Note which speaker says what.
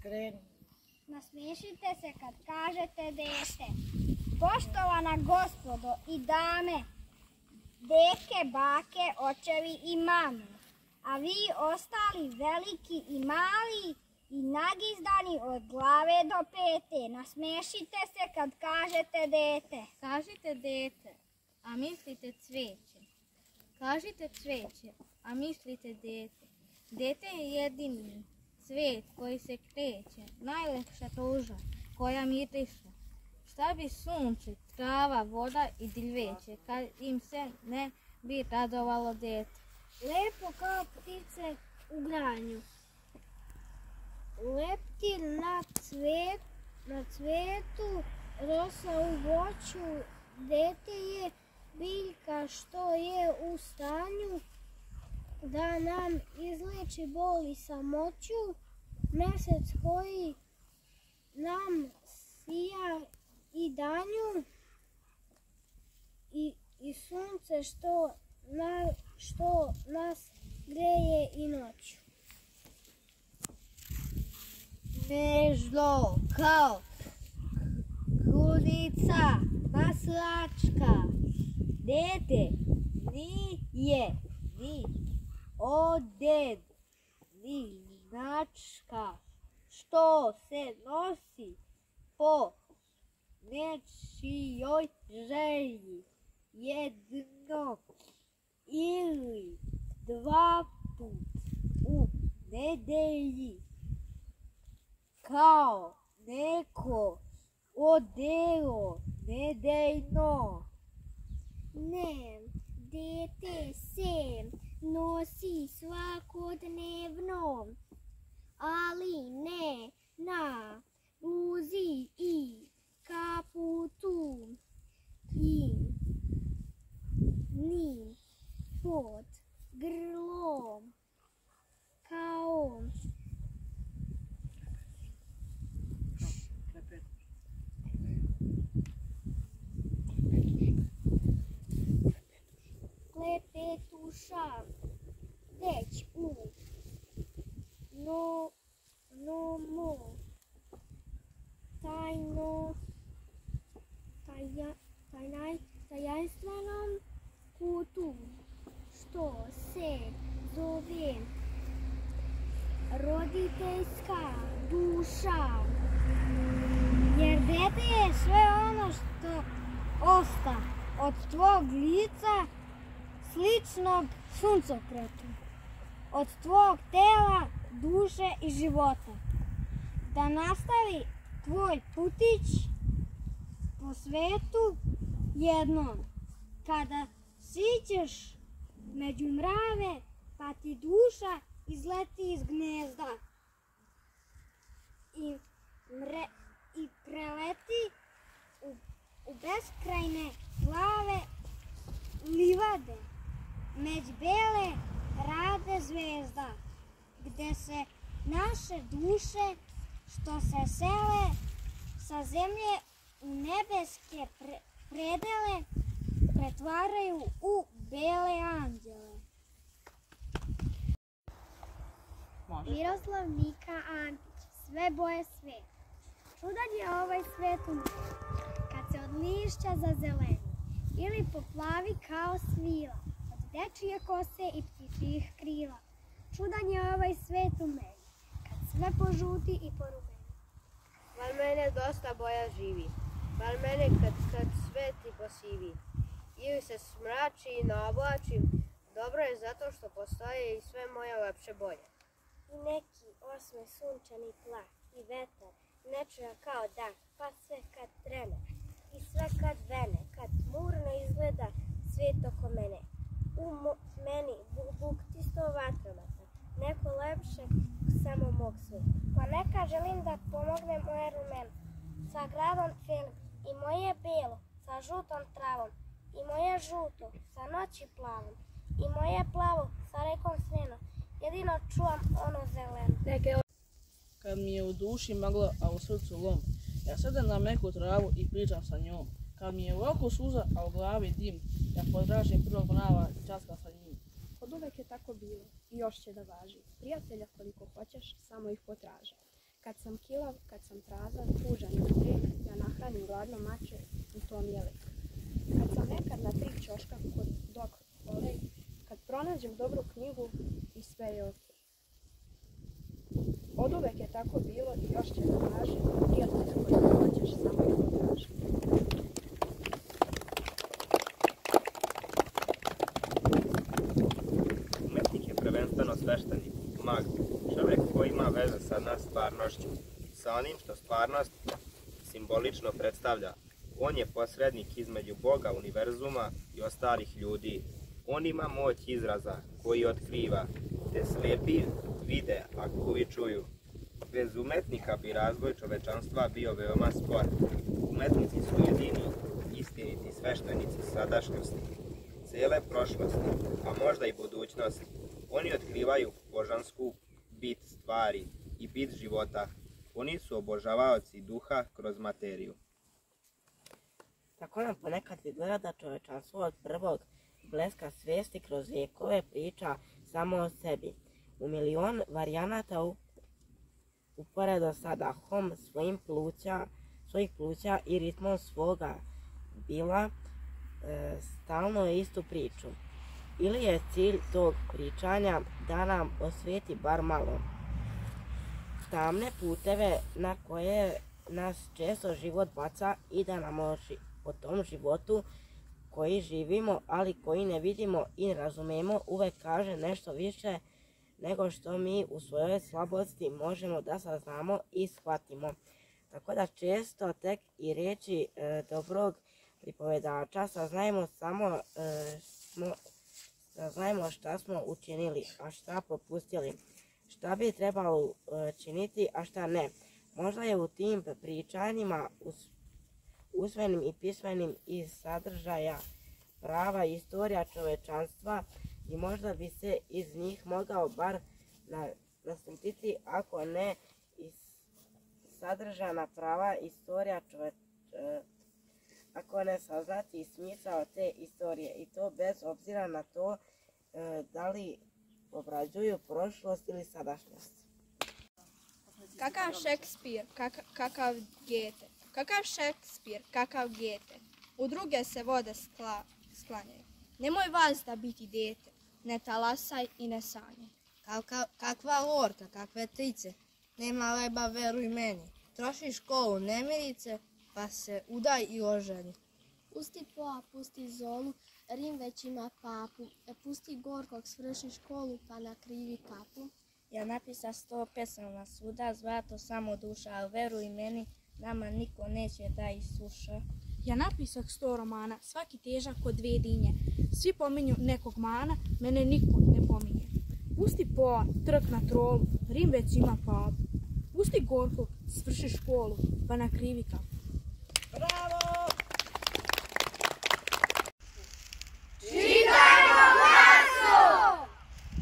Speaker 1: Kreni.
Speaker 2: Nasmiješite se kad kažete dete. Poštovana gospodo i dame, deke, bake, očevi i mame, a vi ostali veliki i mali i nagizdani od glave do pete, nasmiješite se kad kažete dete.
Speaker 3: Kažite dete, a mislite cveće. Kažite cveće, a mislite dete. Dete je jedini cvet koji se kreće, najlepša ruža koja miriše. Šta bi sunce, trava, voda i drveće kad im se ne bi radovalo dete?
Speaker 2: Lepo kao ptice u granju, leptir na cvetu, rosa u voću, dete je biljka što je u stanju da nam izleči bol i samoću, mesec koji nam sija i danju i sunce što nas greje i noću.
Speaker 3: Nežno kao krunica maslačka, dete nije ni oded, ni značka, što se nosi po nečijoj želji jedno ili dva put u nedelji, kao neko odelo nedeljno.
Speaker 2: Ne, dete se nosi svakodnevno, ali ne na bluzi i kaputu i ni pod grlom kao klepetuša, već u nomu tajanstvenom kutu, što se zove roditeljska duša. Jer dete je sve ono što osta od tvog lica sličnog suncokretu, od tvog tela, duše i života, da nastavi tvoj putić po svetu jednom, kada siđeš među mrave, pa ti duša izleti iz gnezda i preleti u beskrajne plave livade, među bele rade zvezda, gde se naše duše što se sele sa zemlje u nebeske predele pretvaraju u bele anđele. Miroslav Mika Antić, sve boje sveta. Čudan je ovaj svet u meni, kad se od lišća zazeleni ili poplavi kao svila, od dečije kose i ptičijih krila. Čudan je ovaj svet u meni, kad sve požuti i porumeni.
Speaker 4: Val mene dosta boja živi, val mene kad svet i posivi, ili se smrači i naoblačim, dobro je zato što postoje i sve moje lepše boje.
Speaker 2: I neki osme sunčani plak i vetar, nečuja kao dah, pa sve kad trene, i sve kad vene, kad murno izgleda svijet oko mene. U meni buktisto vatromata, neko lepše samo mog sveta. Pa neka želim da pomognem moje rumeno, sa gradom felim, i moje belo sa žutom travom, i moje žuto sa noći plavom, i moje plavo sa rekom snenom, jedino čuvam ono zeleno.
Speaker 1: Kad mi je u duši magla, a u srcu lom, ja sedem na meku travu i pričam sa njom. Kad mi je u oku suza, a u glavi dim, ja potražim prvog mrava i časkam sa njim.
Speaker 5: Od uvek je tako bilo i još će da važi. Prijatelja koliko hoćeš, samo ih potražaj. Kad sam kilav, kad sam prazan, tužan i tek, ja nahranim gladno mače i to mi je lek. Kad sam nekad na 3 ćoška kod dok olej, kad pronađem dobru knjigu i sve je ok. Oduvek je tako bilo i još će da važi, prijatelja koji hoćeš samo da potraži.
Speaker 6: Umetnik je prvenstveno sveštenik, mag, čovjek koji ima veze sa stvarnošću, sa onim što stvarnost simbolično predstavlja. On je posrednik između Boga, univerzuma i ostalih ljudi. On ima moć izraza koji otkriva, te slijepi vide, a gluvi čuju. Bez umetnika bi razvoj čovečanstva bio veoma spor. Umetnici su jedini istiniti sveštenici sadašnjosti, cijele prošlosti, a možda i budućnosti. Oni otkrivaju božansku bit stvari i bit života. Oni su obožavaoci duha kroz materiju.
Speaker 7: Tako nam ponekad izgleda da čovečanstvo od prvog bleska svijesti kroz vijekove priča samo o sebi. U milion varijanata uporedo sa dahom svojih pluća i ritmom svoga bila stalno istu priču. Ili je cilj tog pričanja da nam osvijeti bar malo tamne puteve na koje nas često život baca i da nam o tom životu koji živimo, ali koji ne vidimo i ne razumemo, uvek kaže nešto više nego što mi u svojoj slabosti možemo da saznamo i shvatimo. Tako da često tek i riječi dobrog pripovedača saznajemo šta smo učinili, a šta propustili, šta bi trebalo činiti, a šta ne. Možda je u tim pričanjima usmenim i pismenim iz sadržaja prava istorija čovečanstva i možda bi se iz njih mogao bar naslutiti, ako ne iz sadržana prava istorija ako ne saznati smisao te istorije, i to bez obzira na to da li obrađuju prošlost ili sadašnjost.
Speaker 8: Kakav Šekspir, kakav Gete. Kakav Šekspir, kakav Gete. U druge se vode sklanjaju. Nemoj vazda biti dete, ne talasaj i ne sanjaj.
Speaker 3: Kakva lorka, kakve trice. Nema leba, veruj meni. Troši školu nemirice, pa se udaj i oženi.
Speaker 9: Pusti poa, pusti zolu, Rim već ima papu. Pusti gorkog, svrši školu, pa na krivi kapu.
Speaker 3: Ja napisa 100 pesama svuda, zlato samo duša, ali veruj meni, nama niko neće da isluša.
Speaker 10: Ja napisah 100 romana, svaki težak kod 2 dinje. Svi pominju nekog mana, mene niko ne pominje. Pusti poa, trk na trolu, Rim već ima papu. Pusti gorkog, svrši školu, pa na krivi kapu.
Speaker 7: Bravo!